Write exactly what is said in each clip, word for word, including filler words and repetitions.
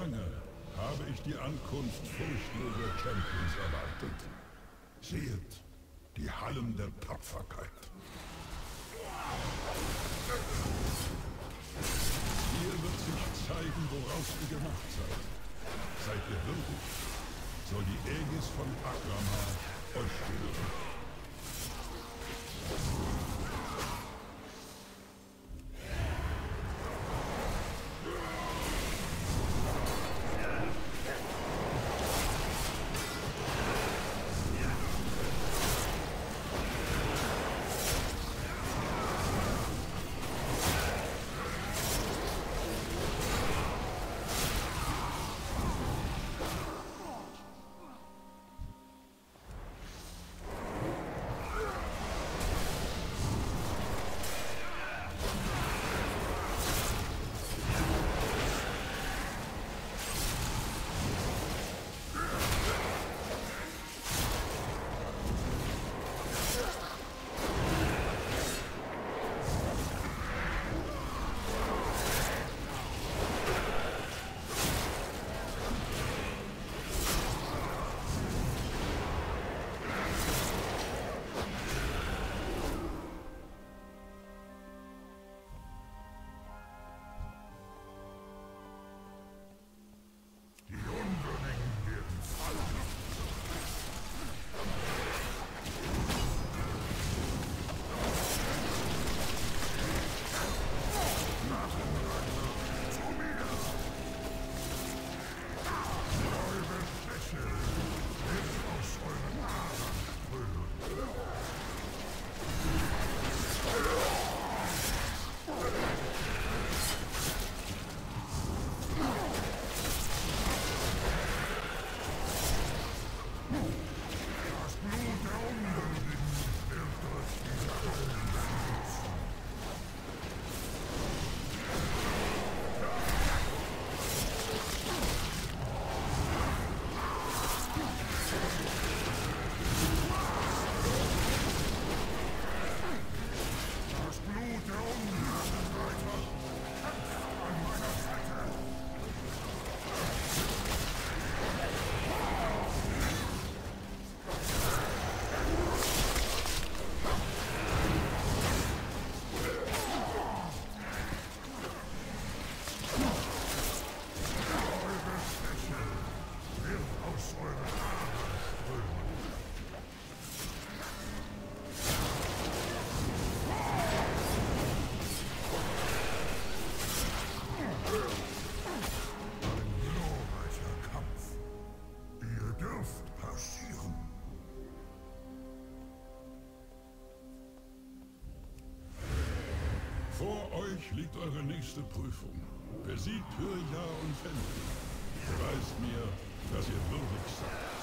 lange habe ich die Ankunft furchtloser Champions erwartet. Seht, die Hallen der Tapferkeit. Hier wird sich zeigen, woraus ihr gemacht seid. Seid ihr würdig, soll die Aegis von Akrama euch gehören. Vor euch liegt eure nächste Prüfung. Besiegt Hyrja und Fenrir. Beweist mir, dass ihr würdig seid.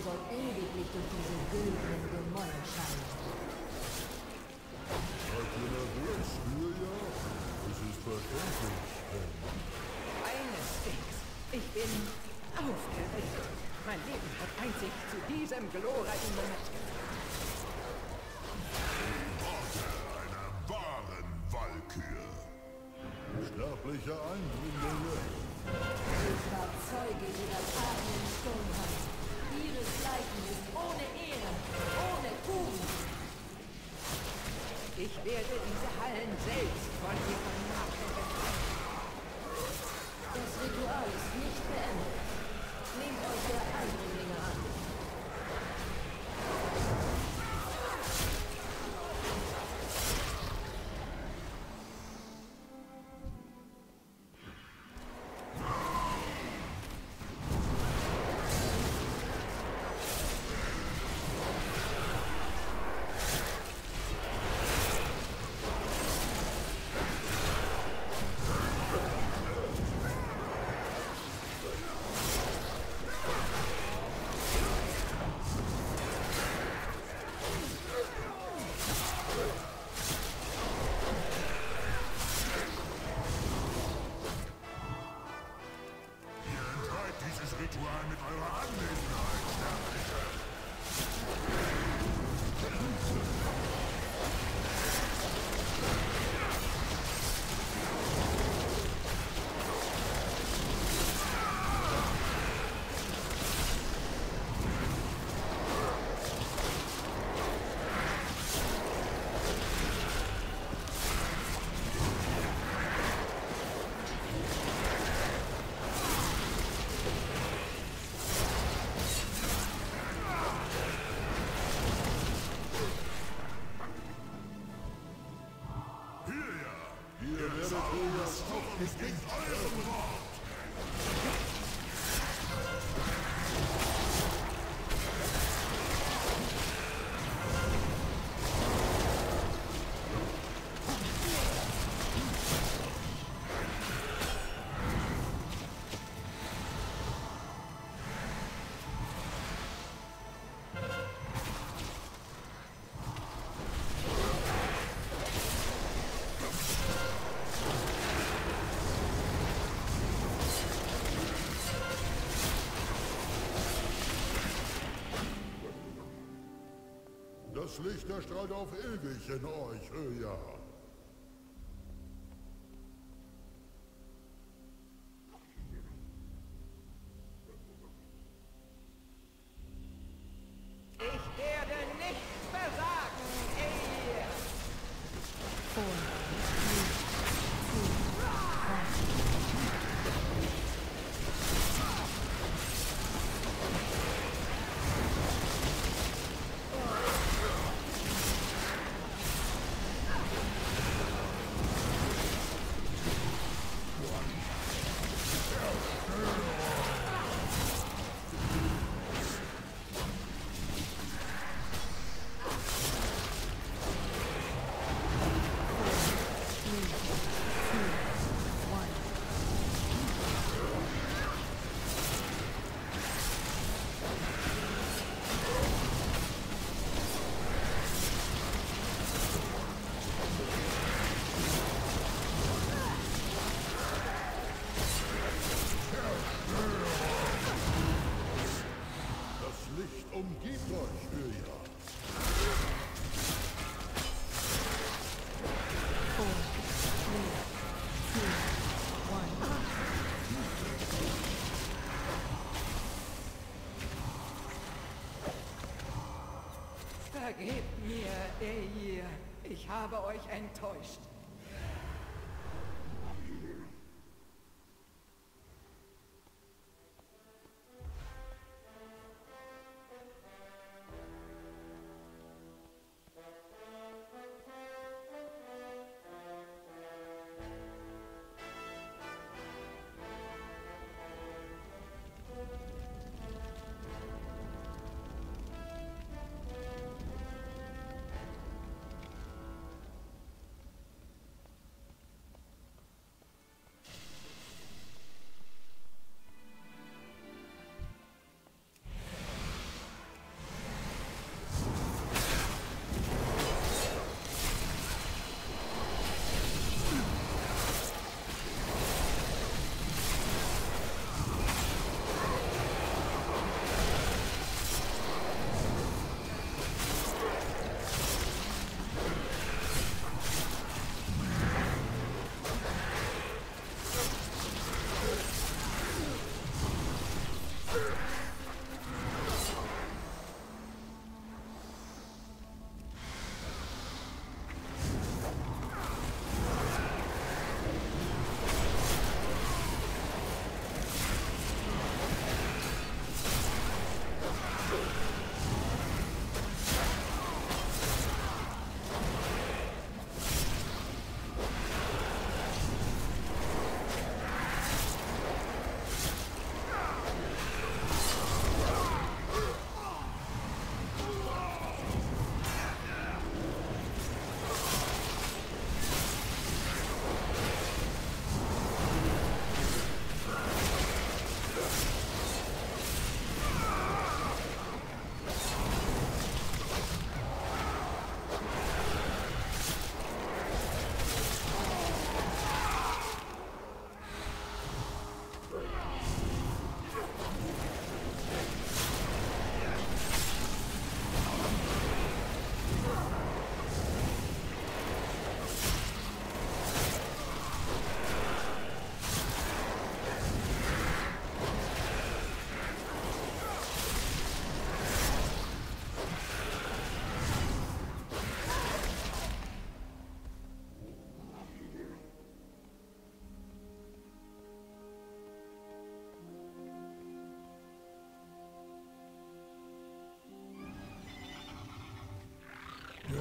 soll ewiglich durch diese güldenen Gemäuer scheinen. Seid ihr nervös, Julia? Es ist verständlich, denn... Keineswegs. Ich bin aufgeregt. Mein Leben hat einzig zu diesem glorreichen Moment geführt. Worte einer wahren Walkür. Sterblicher Eindringlinge. Ich war Zeuge ihrer Taten im Sturmhaus. Ihresgleichen ist ohne Ehre, ohne Tugend. Ich werde diese Hallen selbst von ihrem Makel befreien. Das Ritual ist nicht beendet. Nehmt euch der Eindringlinge an. Ritual mit eurer Anwesenheit, Sterbliche. Das Licht erstrahlt auf ewig in euch, Höja. Ich werde nicht versagen, Elie! Four, three, two, one. Umgibt euch, Höja. Four, three, two, one. Vergebt mir, Elie. Ich habe euch enttäuscht.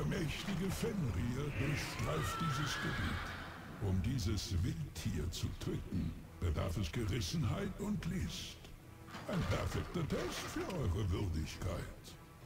Der mächtige Fenrir durchstreift dieses Gebiet. Um dieses Wildtier zu töten, bedarf es Gerissenheit und List. Ein perfekter Test für eure Würdigkeit.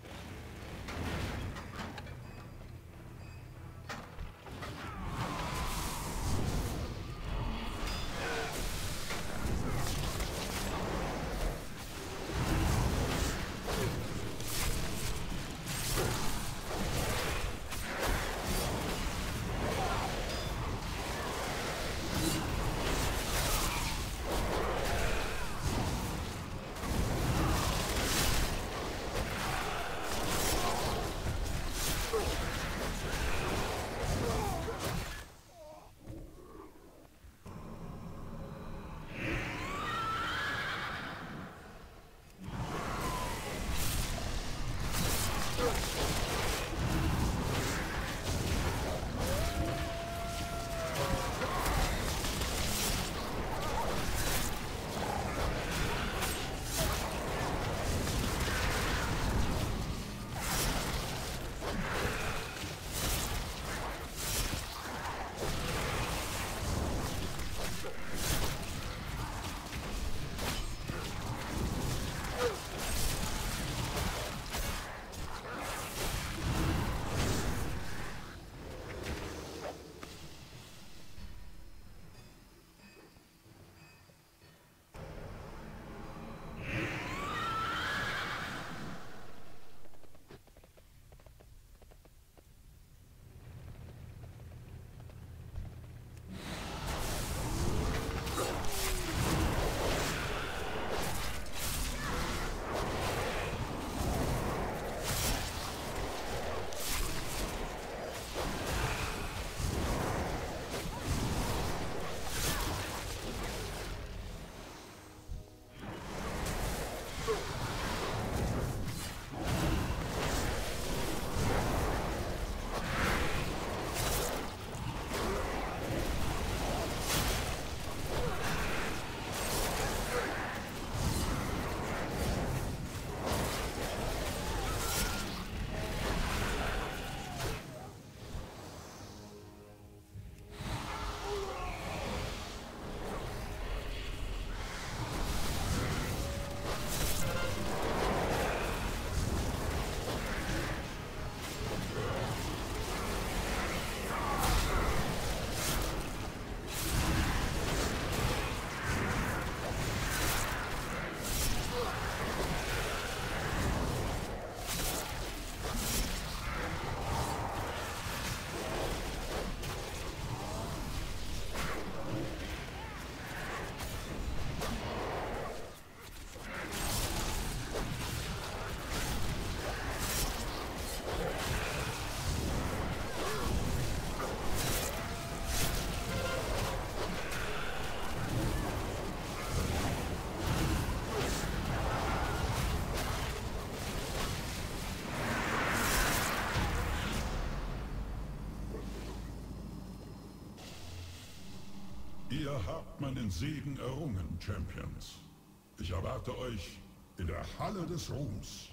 Ihr habt meinen Segen errungen, Champions. Ich erwarte euch in der Halle des Ruhms.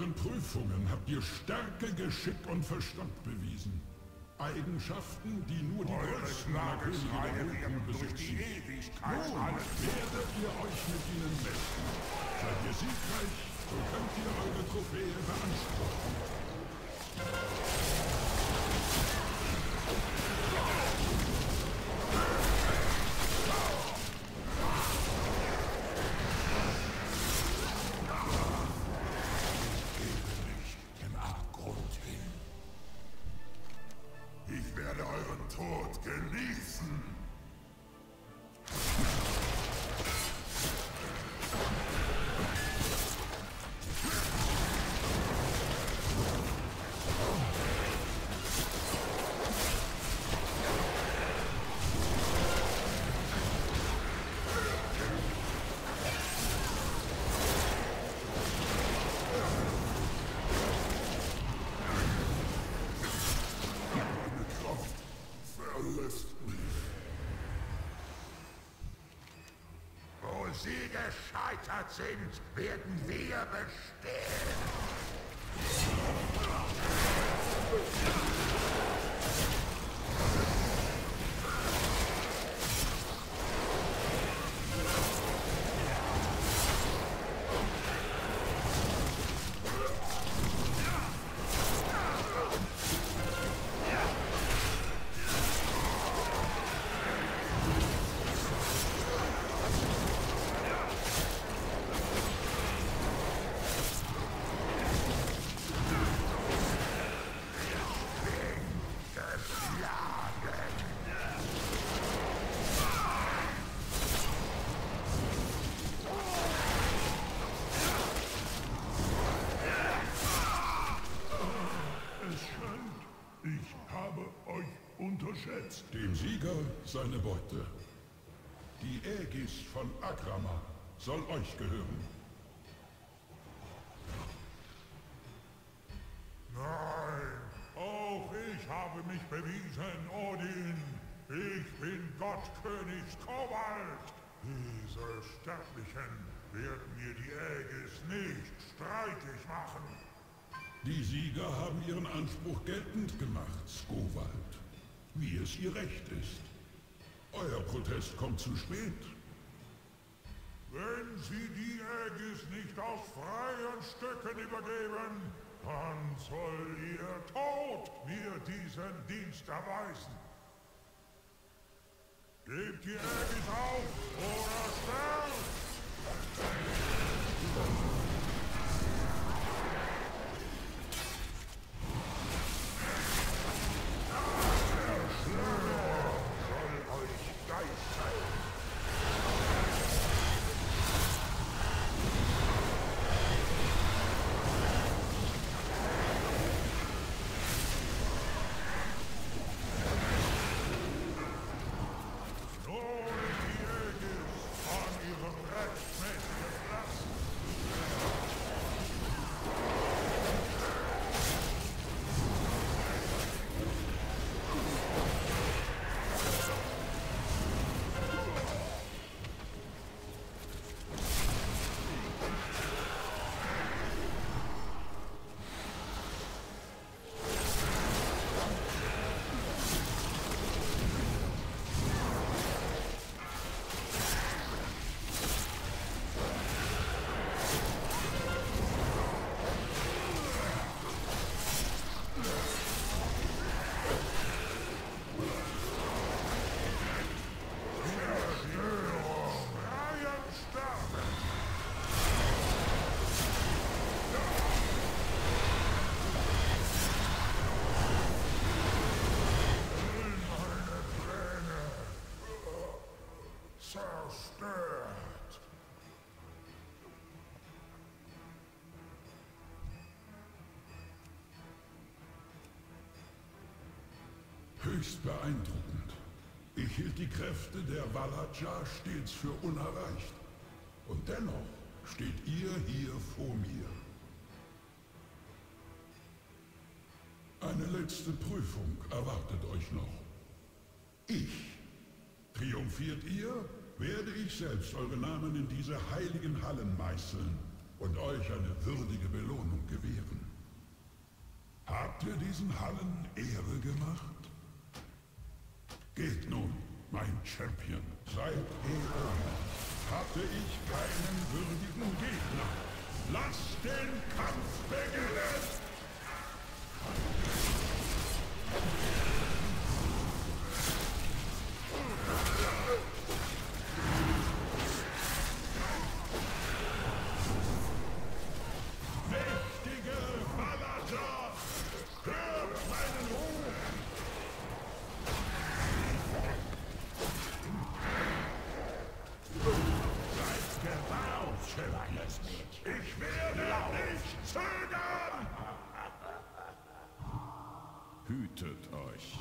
euren Prüfungen habt ihr Stärke, Geschick und Verstand bewiesen. Eigenschaften, die nur die größten meiner Könige der Wolken besitzen. Nun werdet ihr euch mit ihnen messen. Seid ihr siegreich, so könnt ihr eure Trophäe beanspruchen. Ich werde euren Tod genießen. Wo sie gescheitert sind, werden wir bestehen. Unterschätzt dem Sieger seine Beute. Die Aegis von Akrama soll euch gehören. Nein, auch ich habe mich bewiesen, Odin. Ich bin Gottkönig Skowald. Diese Sterblichen werden mir die Aegis nicht streitig machen. Die Sieger haben ihren Anspruch geltend gemacht, Skowald. Wie es ihr Recht ist. Euer Protest kommt zu spät. Wenn Sie die Aegis nicht aus freien Stücken übergeben, dann soll Ihr Tod mir diesen Dienst erweisen. Gebt die Aegis auf oder sterbt! Höchst beeindruckend. Ich hielt die Kräfte der Valadjar stets für unerreicht. Und dennoch steht ihr hier vor mir. Eine letzte Prüfung erwartet euch noch. Ich. Triumphiert ihr, werde ich selbst eure Namen in diese heiligen Hallen meißeln und euch eine würdige Belohnung gewähren. Habt ihr diesen Hallen Ehre gemacht? Geht nun, mein Champion, seid Ehren. Hatte ich keinen würdigen Gegner. Lasst den Kampf beginnen! Mächtige Valadar, hört meinen Ruf! Seid gewarnt, schönes Mädchen. Ich werde nicht zögern! Hütet euch.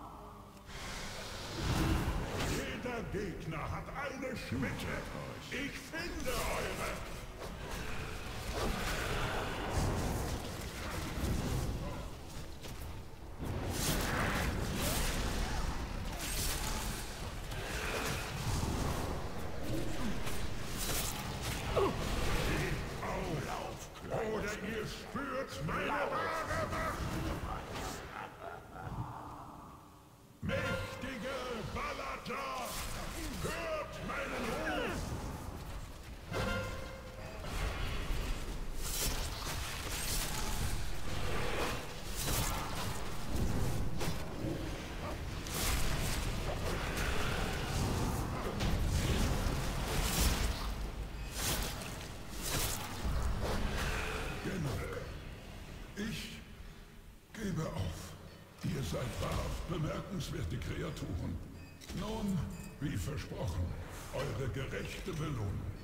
Jeder Gegner hat eine Schwäche. Ich finde eure. Oder ihr spürt meine wahre Macht! Mächtige Valadar, hört meinen Ruf! Ich gebe auf. Ihr seid wahrhaft bemerkenswerte Kreaturen. Nun, wie versprochen, eure gerechte Belohnung.